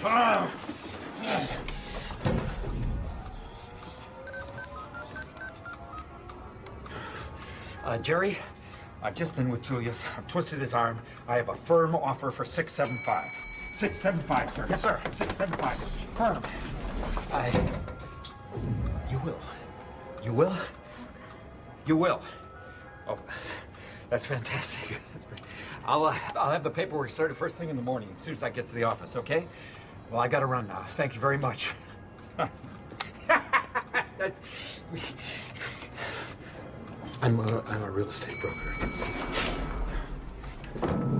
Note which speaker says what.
Speaker 1: Jerry, I've just been with Julius. I've twisted his arm. I have a firm offer for $675. $675, sir. Yes, sir. $675. Firm. You will. You will? You will. Oh, that's fantastic. I'll have the paperwork started first thing in the morning, as soon as I get to the office, okay? Well, I gotta run now. Thank you very much. I'm a real estate broker.